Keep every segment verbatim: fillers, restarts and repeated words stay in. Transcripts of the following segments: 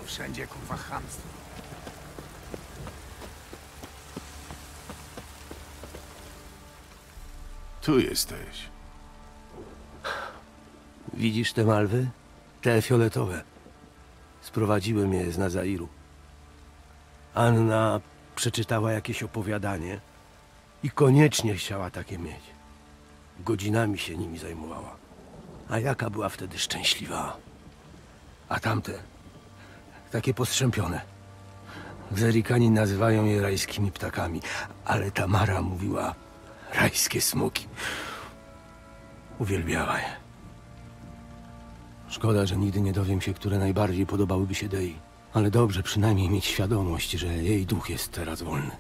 Wszędzie kurwa chamstwo. Tu jesteś. Widzisz te malwy? Te fioletowe. Sprowadziłem je z Nazairu. Anna przeczytała jakieś opowiadanie i koniecznie chciała takie mieć. Godzinami się nimi zajmowała. A jaka była wtedy szczęśliwa. A tamte, takie postrzępione. Zerikani nazywają je rajskimi ptakami, ale Tamara mówiła rajskie smoki. Uwielbiała je. Szkoda, że nigdy nie dowiem się, które najbardziej podobałyby się Dei. Ale dobrze przynajmniej mieć świadomość, że jej duch jest teraz wolny.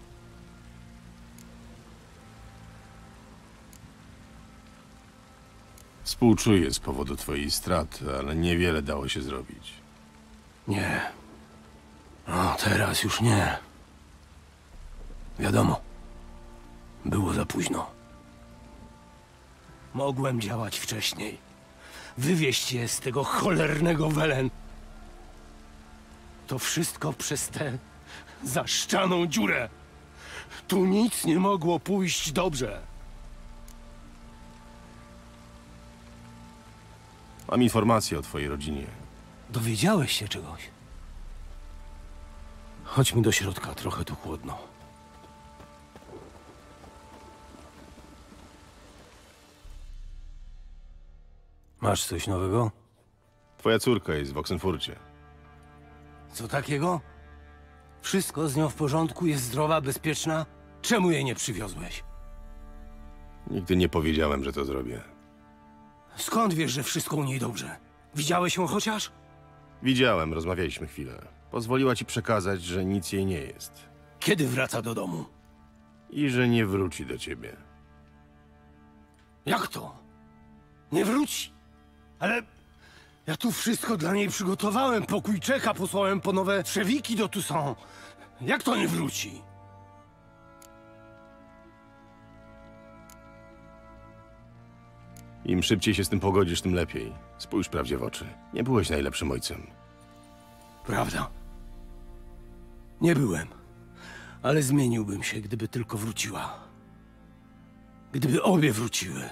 Współczuję z powodu twojej straty, ale niewiele dało się zrobić. Nie. No, teraz już nie. Wiadomo. Było za późno. Mogłem działać wcześniej. Wywieźć je z tego cholernego Welen. To wszystko przez tę zaszczaną dziurę. Tu nic nie mogło pójść dobrze. Mam informacje o twojej rodzinie. Dowiedziałeś się czegoś? Chodźmy do środka, trochę tu chłodno. Masz coś nowego? Twoja córka jest w Oxenfurcie. Co takiego? Wszystko z nią w porządku, jest zdrowa, bezpieczna? Czemu jej nie przywiozłeś? Nigdy nie powiedziałem, że to zrobię. Skąd wiesz, że wszystko u niej dobrze? Widziałeś ją chociaż? Widziałem, rozmawialiśmy chwilę. Pozwoliła ci przekazać, że nic jej nie jest. Kiedy wraca do domu? I że nie wróci do ciebie. Jak to? Nie wróci? Ale ja tu wszystko dla niej przygotowałem. Pokój czeka, posłałem po nowe trzewiki do Toussaint. Jak to nie wróci? Im szybciej się z tym pogodzisz, tym lepiej. Spójrz prawdzie w oczy. Nie byłeś najlepszym ojcem. Prawda. Nie byłem. Ale zmieniłbym się, gdyby tylko wróciła. Gdyby obie wróciły.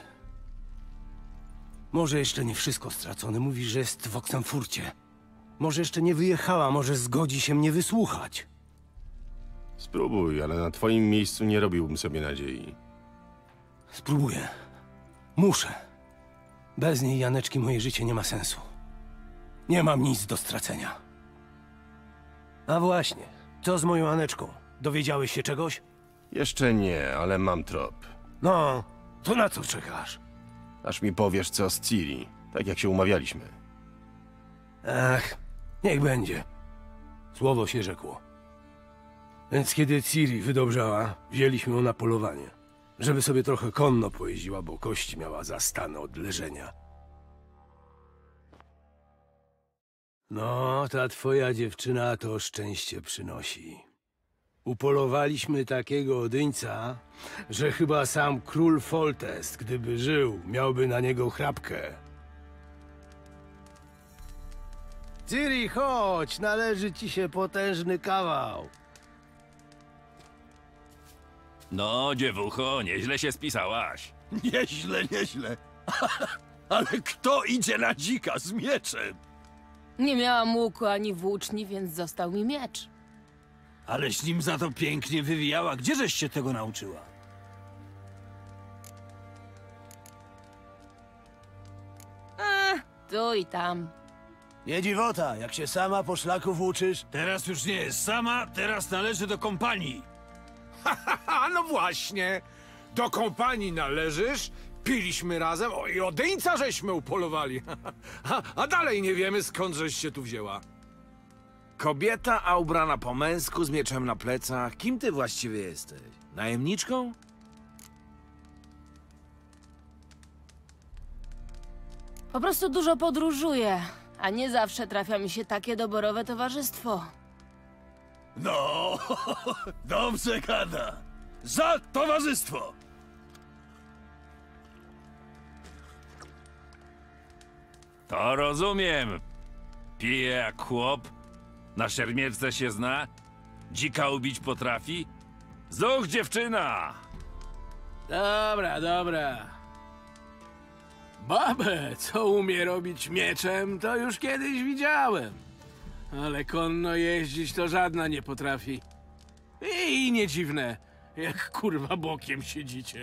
Może jeszcze nie wszystko stracone. Mówisz, że jest w Oxenfurcie. Może jeszcze nie wyjechała, może zgodzi się mnie wysłuchać. Spróbuj, ale na twoim miejscu nie robiłbym sobie nadziei. Spróbuję. Muszę. Bez niej, Janeczki, moje życie nie ma sensu. Nie mam nic do stracenia. A właśnie, co z moją Aneczką? Dowiedziałeś się czegoś? Jeszcze nie, ale mam trop. No, to na co czekasz? Aż mi powiesz, co z Ciri, tak jak się umawialiśmy. Ach, niech będzie. Słowo się rzekło. Więc kiedy Ciri wydobrzała, wzięliśmy ją na polowanie. Żeby sobie trochę konno pojeździła, bo kość miała zastane od leżenia. No, ta twoja dziewczyna to szczęście przynosi. Upolowaliśmy takiego odyńca, że chyba sam król Foltest, gdyby żył, miałby na niego chrapkę. Ciri, chodź, należy ci się potężny kawał. No, dziewucho, nieźle się spisałaś. Nieźle, nieźle. Ale kto idzie na dzika z mieczem? Nie miałam łuku ani włóczni, więc został mi miecz. Aleś nim za to pięknie wywijała. Gdzieżeś się tego nauczyła? A, tu i tam. Nie dziwota, jak się sama po szlaku włóczysz. Teraz już nie jest sama, teraz należy do kompanii. A no właśnie, do kompanii należysz, piliśmy razem, o i odeńca żeśmy upolowali. a, a dalej nie wiemy, skąd żeś się tu wzięła. Kobieta, a ubrana po męsku, z mieczem na plecach. Kim ty właściwie jesteś? Najemniczką? Po prostu dużo podróżuję, a nie zawsze trafia mi się takie doborowe towarzystwo. No, dobrze gada. Za towarzystwo! To rozumiem. Pije jak chłop, Na szermierce się zna? Dzika ubić potrafi? Zuch, dziewczyna! Dobra, dobra. Babę, co umie robić mieczem, to już kiedyś widziałem. Ale konno jeździć to żadna nie potrafi. I nie dziwne, jak kurwa bokiem siedzicie.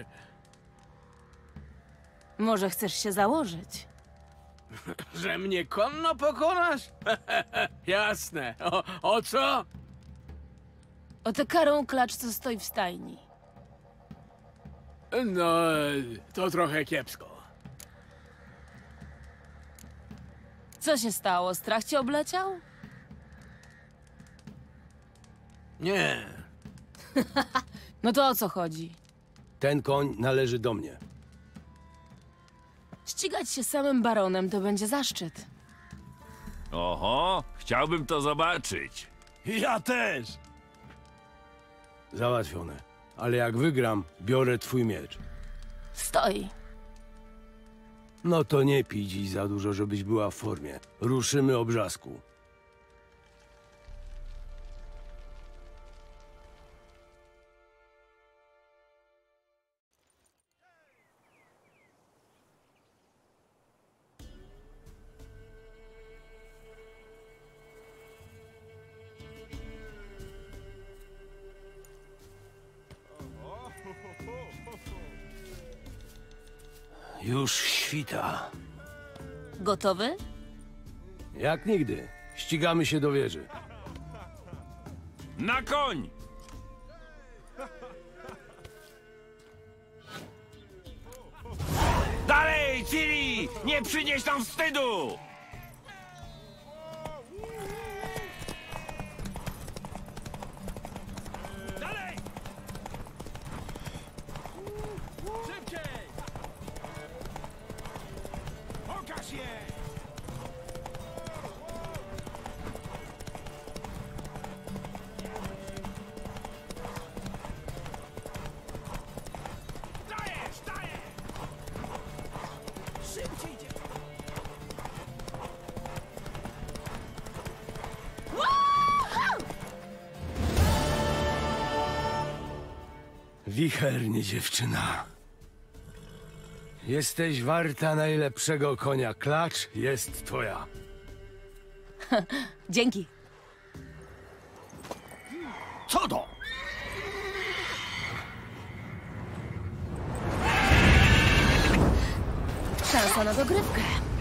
Może chcesz się założyć? Że mnie konno pokonasz? Jasne. O, o co? O tę karą klacz, co stoi w stajni. No, to trochę kiepsko. Co się stało? Strach cię obleciał? Nie. No to o co chodzi? Ten koń należy do mnie. Ścigać się samym baronem to będzie zaszczyt. Oho, chciałbym to zobaczyć. Ja też! Załatwione. Ale jak wygram, biorę twój miecz. Stoi. No to nie pij dziś za dużo, żebyś była w formie. Ruszymy obrzasku. Już świta. Gotowy? Jak nigdy. Ścigamy się do wieży. Na koń! Dalej, Ciri! Nie przynieś nam wstydu! Dalej! Szybciej! Pokaż je! Dajesz, dajesz! Szybciej idzie! Wichernie, dziewczyna. Jesteś warta najlepszego konia. Klacz jest twoja. Dzięki. Co to? Szansa na dogrywkę.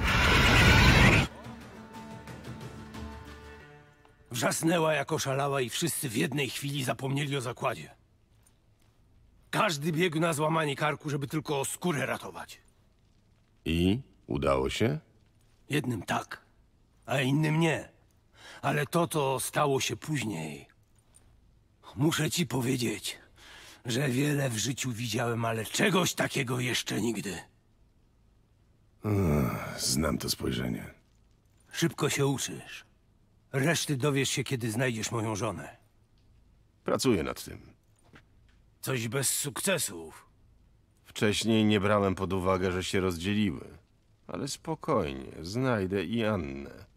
Wrzasnęła jak oszalała i wszyscy w jednej chwili zapomnieli o zakładzie. Każdy biegł na złamanie karku, żeby tylko skórę ratować. I? Udało się? Jednym tak, a innym nie. Ale to, co stało się później... Muszę ci powiedzieć, że wiele w życiu widziałem, ale czegoś takiego jeszcze nigdy. Znam to spojrzenie. Szybko się uczysz. Reszty dowiesz się, kiedy znajdziesz moją żonę. Pracuję nad tym. Coś bez sukcesów. Wcześniej nie brałem pod uwagę, że się rozdzieliły. Ale spokojnie, znajdę i Annę.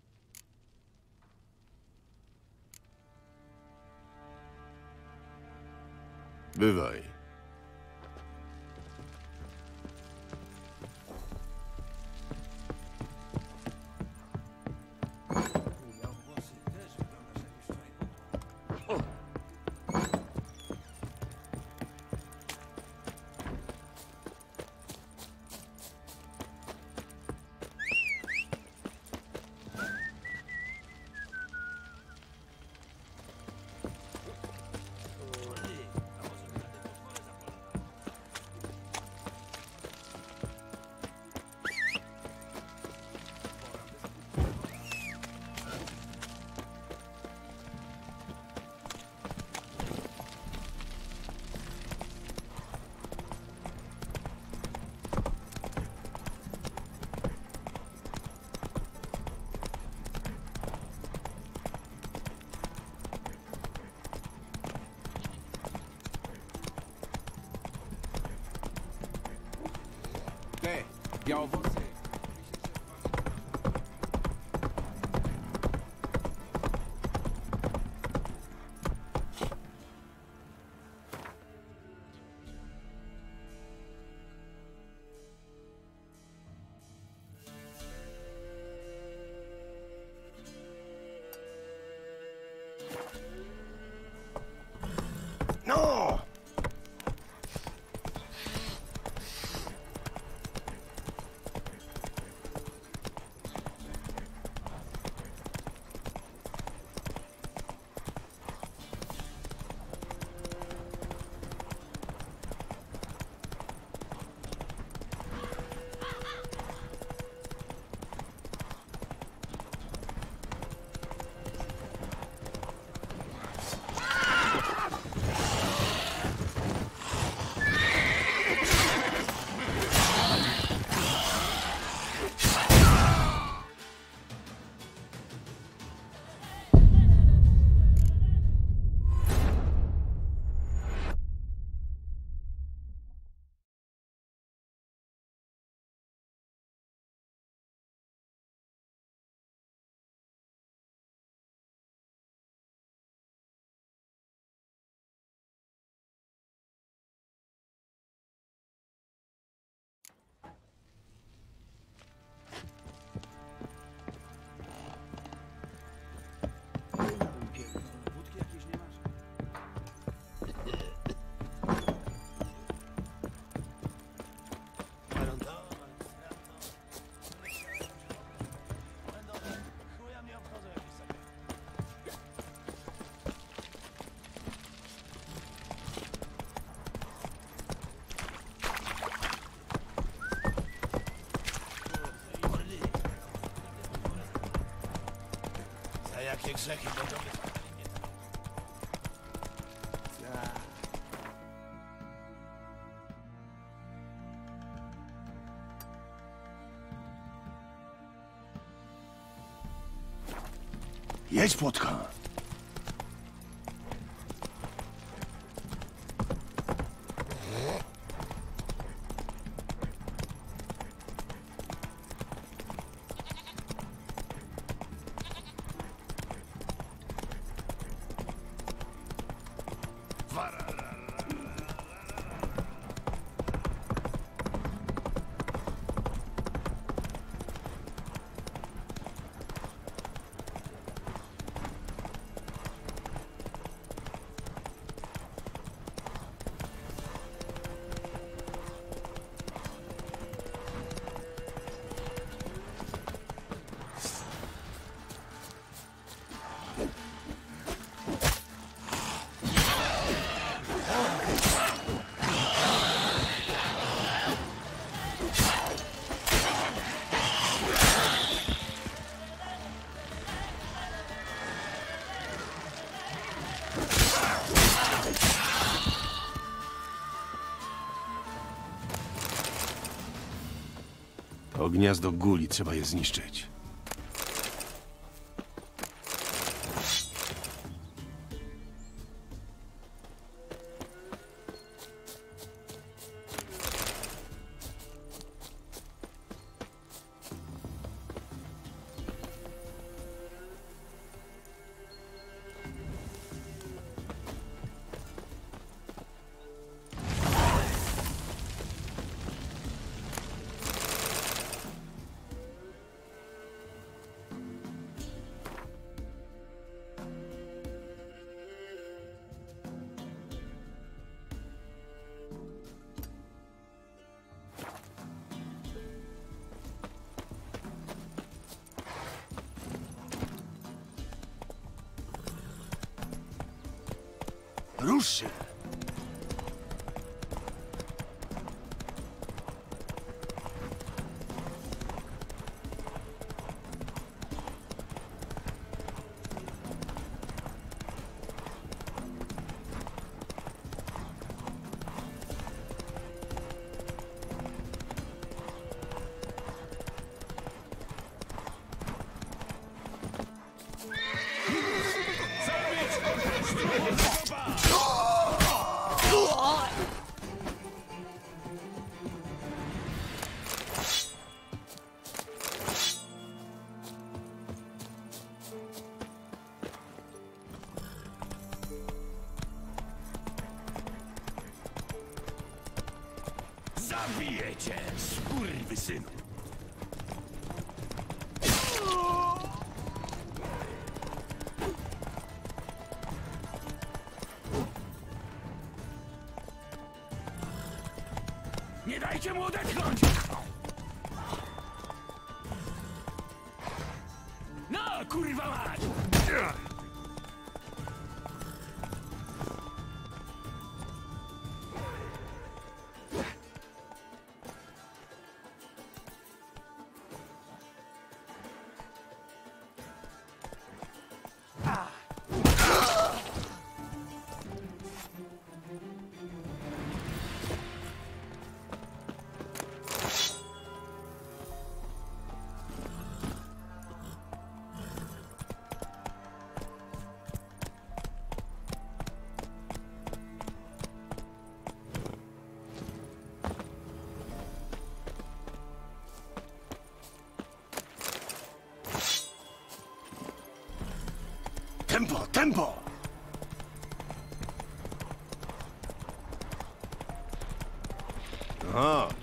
Bywaj. Te, białowłosy. jakie grzechy będą mnie... Jedź, Płotka. To gniazdo guli, trzeba je zniszczyć. Rusz się! Zabiję cię, skurwysynu! Nie dajcie mu odetchnąć! No, kurwa mać! Tempo, tempo! Chodź.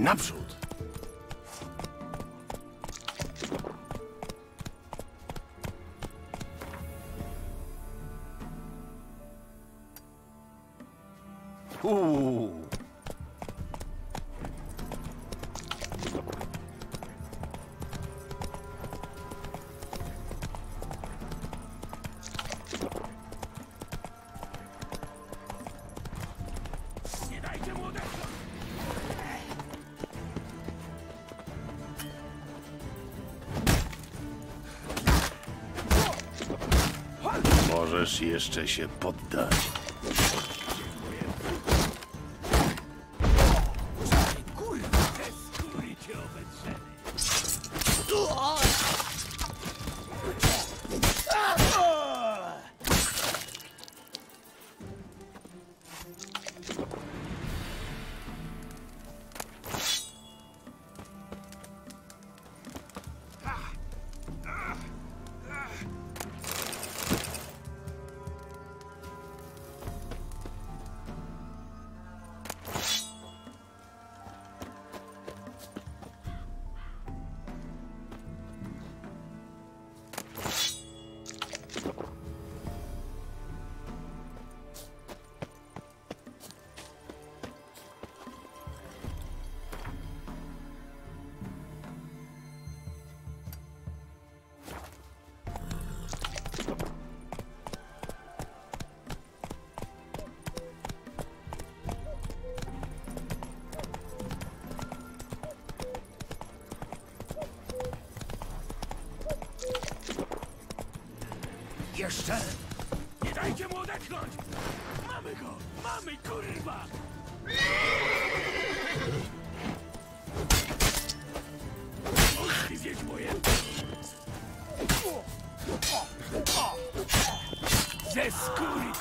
Naprzód! Uuu. Możesz jeszcze się poddać. Jeszcze! Nie dajcie mu odetchnąć! Mamy go! Mamy, kurwa! Musi zjeść moje... Ze skóry!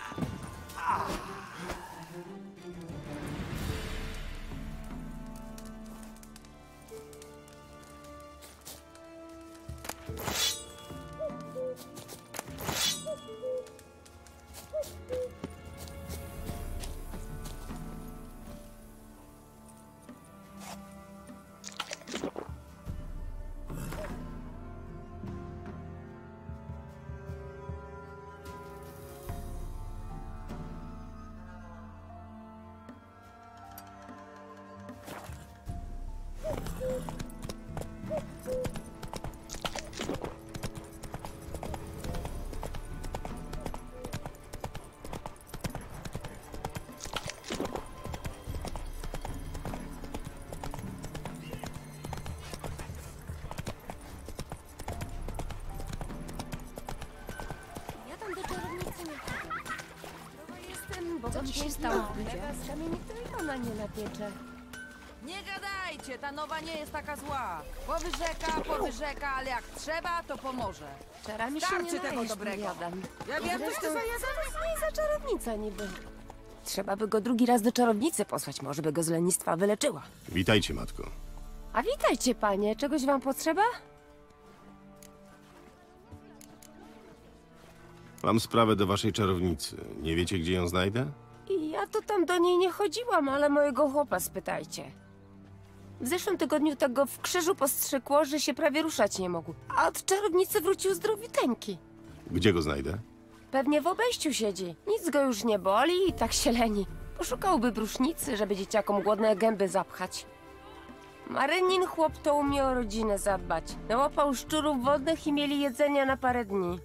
Co ci się stało, z kamieni, to ona nie napiecze. Nie gadajcie, ta nowa nie jest taka zła. Powyrzeka, powyrzeka, ale jak trzeba, to pomoże. Czara mi się Starczy nie tego najesz, dobrego. powiadam. Ja wiem, co Zresztą, ty za co jest za czarownica niby? Trzeba by go drugi raz do czarownicy posłać, może by go z lenistwa wyleczyła. Witajcie, matko. A witajcie, panie, czegoś wam potrzeba? Mam sprawę do waszej czarownicy. Nie wiecie, gdzie ją znajdę? I ja to tam do niej nie chodziłam, ale mojego chłopa spytajcie. W zeszłym tygodniu tak go w krzyżu postrzykło, że się prawie ruszać nie mógł. A od czarownicy wrócił zdrowiuteńki. Gdzie go znajdę? Pewnie w obejściu siedzi. Nic go już nie boli i tak się leni. Poszukałby brusznicy, żeby dzieciakom głodne gęby zapchać. Marynin chłop to umie o rodzinę zadbać. Nałapał szczurów wodnych i mieli jedzenia na parę dni.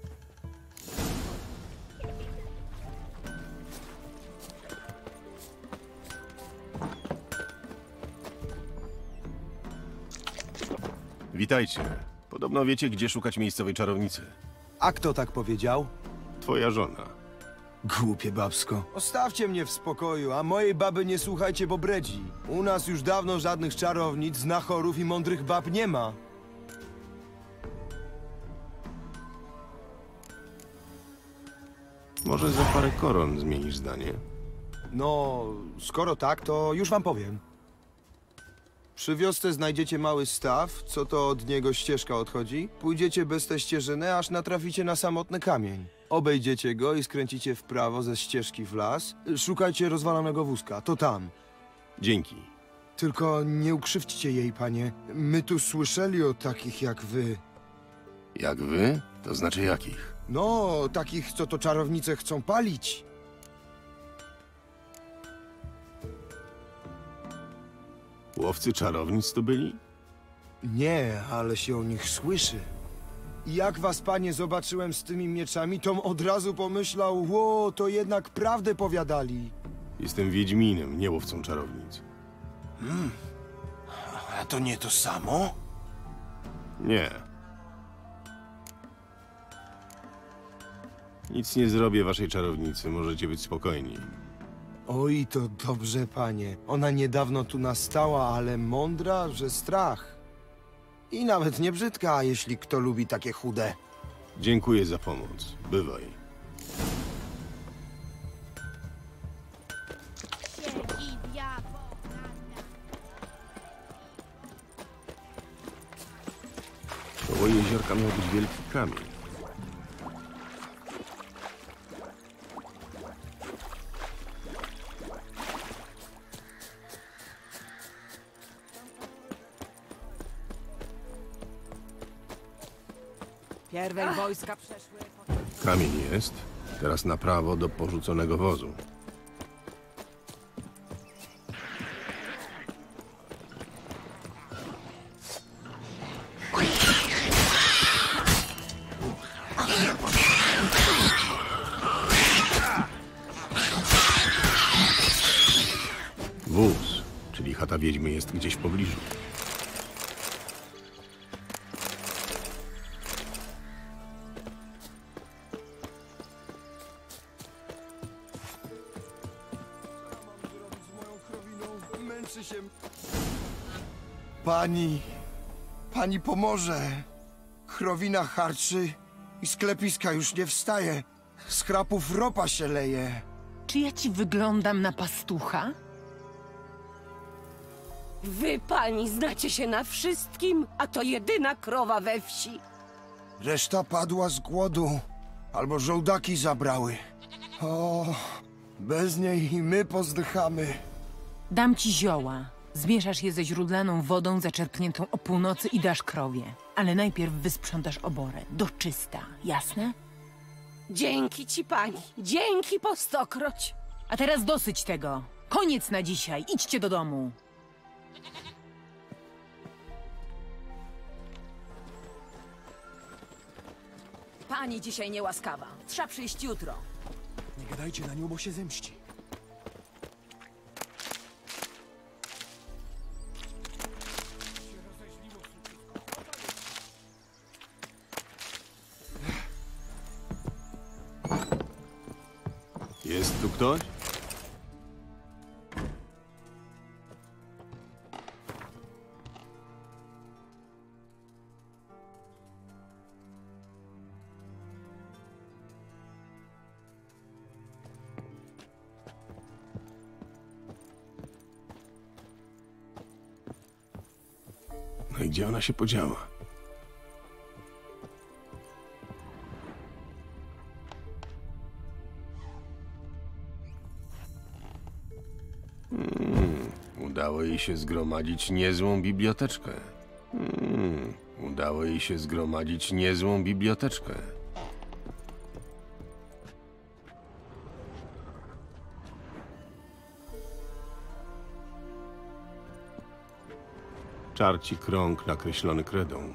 Witajcie. Podobno wiecie, gdzie szukać miejscowej czarownicy. A kto tak powiedział? Twoja żona. Głupie babsko. Ostawcie mnie w spokoju, a mojej baby nie słuchajcie, bo bredzi. U nas już dawno żadnych czarownic, znachorów i mądrych bab nie ma. Może za parę koron zmienisz zdanie? No, skoro tak, to już wam powiem. Przy wiosce znajdziecie mały staw, co to od niego ścieżka odchodzi. Pójdziecie bez tej ścieżyny, aż natraficie na samotny kamień. Obejdziecie go i skręcicie w prawo ze ścieżki w las. Szukajcie rozwalonego wózka, to tam. Dzięki. Tylko nie ukrzywdźcie jej, panie. My tu słyszeli o takich jak wy. Jak wy? To znaczy jakich? No, takich, co to czarownice chcą palić. Łowcy czarownic tu byli? Nie, ale się o nich słyszy. I jak was, panie, zobaczyłem z tymi mieczami, tom od razu pomyślał, ło, to jednak prawdę powiadali. Jestem Wiedźminem, nie łowcą czarownic. A to nie to samo? Nie. Nic nie zrobię waszej czarownicy, możecie być spokojni. Oj, to dobrze, panie. Ona niedawno tu nastała, ale mądra, że strach. I nawet nie brzydka, jeśli kto lubi takie chude. Dziękuję za pomoc. Bywaj. Koło jeziorka miał być wielki kamień. Pierwej wojska przeszły. Kamień jest. Teraz na prawo do porzuconego wozu. Wóz, czyli chata wiedźmy, jest gdzieś w pobliżu. Pani, pani pomoże. Krowina harczy i sklepiska już nie wstaje. Z chrapów ropa się leje. Czy ja ci wyglądam na pastucha? Wy, pani, znacie się na wszystkim, a to jedyna krowa we wsi. Reszta padła z głodu. Albo żołdaki zabrały. O, bez niej i my pozdychamy. Dam ci zioła. Zmieszasz je ze źródlaną wodą zaczerpniętą o północy i dasz krowie. Ale najpierw wysprzątasz oborę. Do czysta. Jasne? Dzięki ci, pani. Dzięki po stokroć. A teraz dosyć tego. Koniec na dzisiaj. Idźcie do domu. Pani dzisiaj niełaskawa. Trzeba przyjść jutro. Nie gadajcie na nią, bo się zemści. Jest tu ktoś? No i gdzie ona się podziała? Hmm, udało jej się zgromadzić niezłą biblioteczkę. Hmm, udało jej się zgromadzić niezłą biblioteczkę. Czarci krąg nakreślony kredą.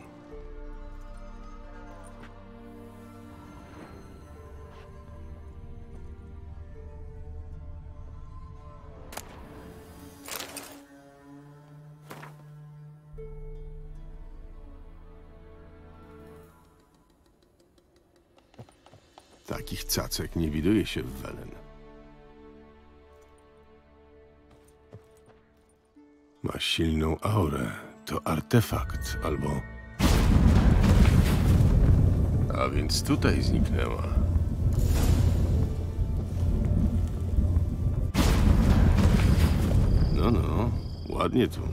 Takich cacek nie widuje się w Welen. Ma silną aurę. To artefakt, albo... A więc tutaj zniknęła. No, no, ładnie tu.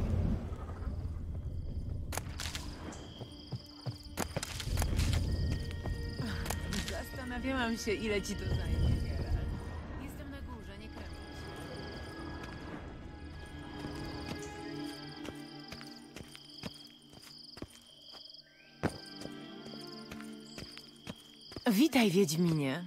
Zastanawiałam się, ile ci to zajmie, Geralt. Jestem na górze, nie krępuj się. Witaj, Wiedźminie.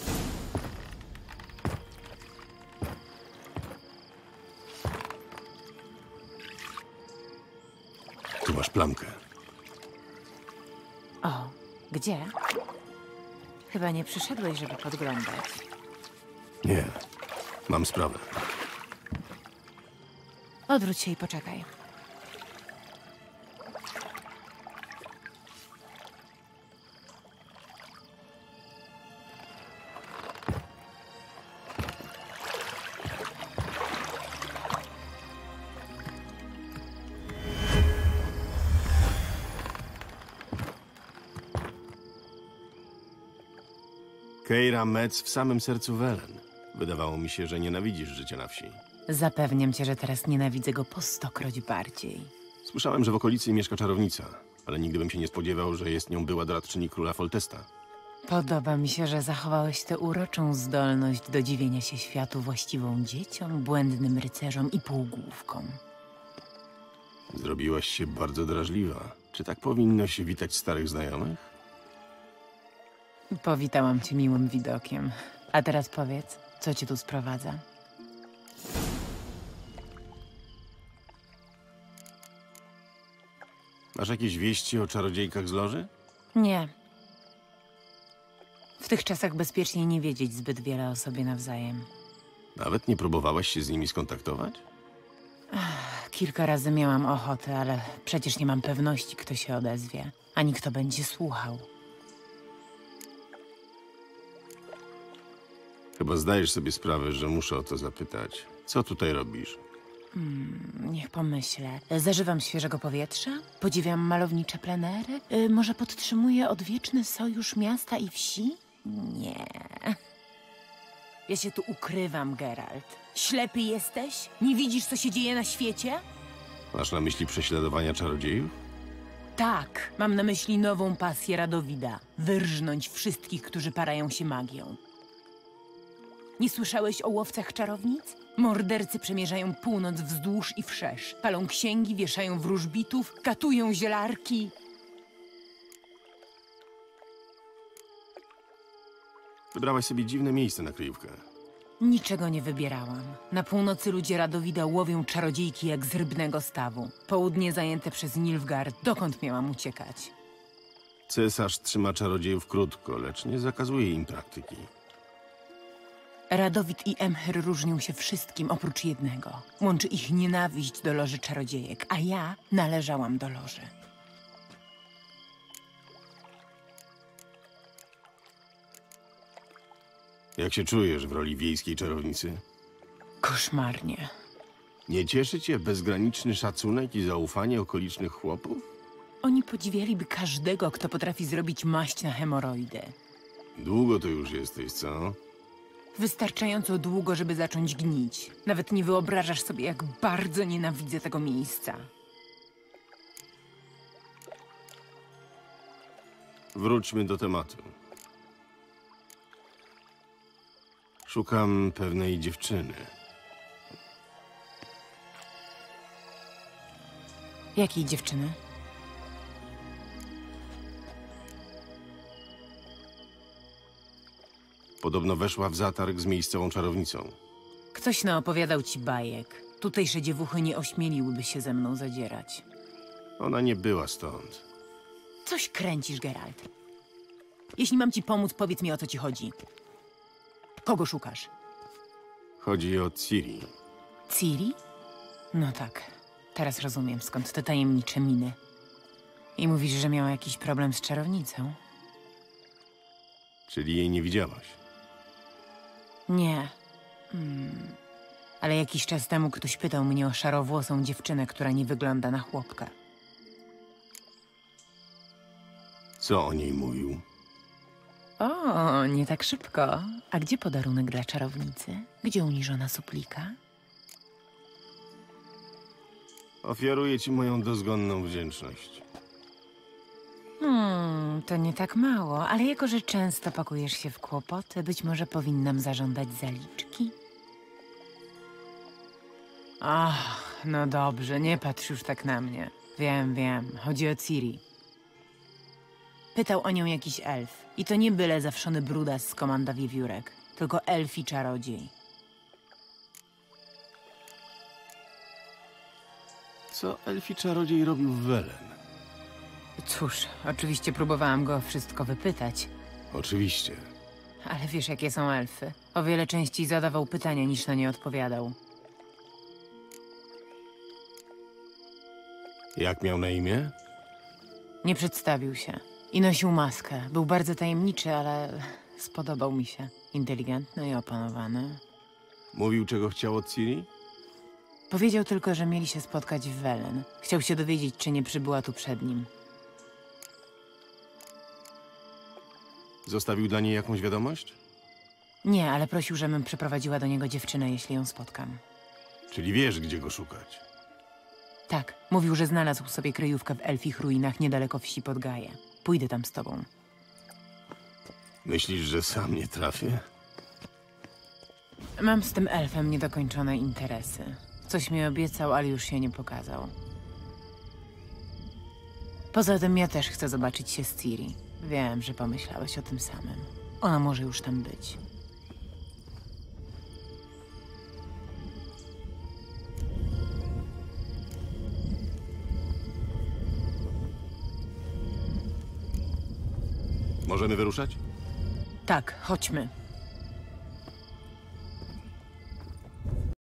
Tu masz plamkę. O, gdzie? Chyba nie przyszedłeś, żeby podglądać. Nie, mam sprawę. Odwróć się i poczekaj. Keira Metz w samym sercu Welen. Wydawało mi się, że nienawidzisz życia na wsi. Zapewniam cię, że teraz nienawidzę go po stokroć bardziej. Słyszałem, że w okolicy mieszka czarownica, ale nigdy bym się nie spodziewał, że jest nią była doradczyni króla Foltesta. Podoba mi się, że zachowałeś tę uroczą zdolność do dziwienia się światu właściwą dzieciom, błędnym rycerzom i półgłówkom. Zrobiłaś się bardzo drażliwa. Czy tak powinno się witać starych znajomych? Powitałam cię miłym widokiem. A teraz powiedz, co cię tu sprowadza? Masz jakieś wieści o czarodziejkach z loży? Nie. W tych czasach bezpiecznie nie wiedzieć zbyt wiele o sobie nawzajem. Nawet nie próbowałaś się z nimi skontaktować? Kilka razy miałam ochotę, ale przecież nie mam pewności, kto się odezwie, ani kto będzie słuchał. Chyba zdajesz sobie sprawę, że muszę o to zapytać. Co tutaj robisz? Hmm, niech pomyślę. Zażywam świeżego powietrza, podziwiam malownicze plenery, y, może podtrzymuję odwieczny sojusz miasta i wsi? Nie. Ja się tu ukrywam, Geralt. Ślepy jesteś? Nie widzisz, co się dzieje na świecie? Masz na myśli prześladowania czarodziejów? Tak, mam na myśli nową pasję Radowida. Wyrżnąć wszystkich, którzy parają się magią. Nie słyszałeś o łowcach czarownic? Mordercy przemierzają północ wzdłuż i wszerz. Palą księgi, wieszają wróżbitów, katują zielarki. Wybrałaś sobie dziwne miejsce na kryjówkę. Niczego nie wybierałam. Na północy ludzie Radowida łowią czarodziejki jak z rybnego stawu. Południe zajęte przez Nilfgaard. Dokąd miałam uciekać? Cesarz trzyma czarodziejów krótko, lecz nie zakazuje im praktyki. Radowid i Emhyr różnią się wszystkim oprócz jednego. Łączy ich nienawiść do loży czarodziejek, a ja należałam do loży. Jak się czujesz w roli wiejskiej czarownicy? Koszmarnie. Nie cieszy cię bezgraniczny szacunek i zaufanie okolicznych chłopów? Oni podziwialiby każdego, kto potrafi zrobić maść na hemoroidy. Długo tu już jesteś, co? Wystarczająco długo, żeby zacząć gnić. Nawet nie wyobrażasz sobie, jak bardzo nienawidzę tego miejsca. Wróćmy do tematu. Szukam pewnej dziewczyny. Jakiej dziewczyny? Podobno weszła w zatarg z miejscową czarownicą. Ktoś naopowiadał ci bajek. Tutejsze dziewuchy nie ośmieliłyby się ze mną zadzierać. Ona nie była stąd. Coś kręcisz, Geralt. Jeśli mam ci pomóc, powiedz mi, o co ci chodzi. Kogo szukasz? Chodzi o Ciri. Ciri? No tak. Teraz rozumiem, skąd te tajemnicze miny. I mówisz, że miała jakiś problem z czarownicą? Czyli jej nie widziałaś? Nie. Hmm. Ale jakiś czas temu ktoś pytał mnie o szarowłosą dziewczynę, która nie wygląda na chłopka. Co o niej mówił? O, nie tak szybko. A gdzie podarunek dla czarownicy? Gdzie uniżona suplika? Ofiaruję ci moją dozgonną wdzięczność. Hmm, to nie tak mało, ale jako, że często pakujesz się w kłopoty, być może powinnam zażądać zaliczki? Ach, no dobrze, nie patrz już tak na mnie. Wiem, wiem, chodzi o Ciri. Pytał o nią jakiś elf. I to nie byle zawszony brudas z komanda wiewiórek, tylko elfi czarodziej. Co elfi czarodziej robił w Welen? Cóż, oczywiście próbowałam go o wszystko wypytać. Oczywiście. Ale wiesz, jakie są elfy. O wiele częściej zadawał pytania, niż na nie odpowiadał. Jak miał na imię? Nie przedstawił się. I nosił maskę. Był bardzo tajemniczy, ale spodobał mi się. Inteligentny i opanowany. Mówił, czego chciał od Ciri? Powiedział tylko, że mieli się spotkać w Welen. Chciał się dowiedzieć, czy nie przybyła tu przed nim. Zostawił dla niej jakąś wiadomość? Nie, ale prosił, żebym przeprowadziła do niego dziewczynę, jeśli ją spotkam. Czyli wiesz, gdzie go szukać. Tak, mówił, że znalazł sobie kryjówkę w elfich ruinach niedaleko wsi Podgaje. Pójdę tam z tobą. Myślisz, że sam nie trafię? Mam z tym elfem niedokończone interesy. Coś mi obiecał, ale już się nie pokazał. Poza tym ja też chcę zobaczyć się z Ciri. Wiem, że pomyślałeś o tym samym. Ona może już tam być. Możemy wyruszać? Tak, chodźmy.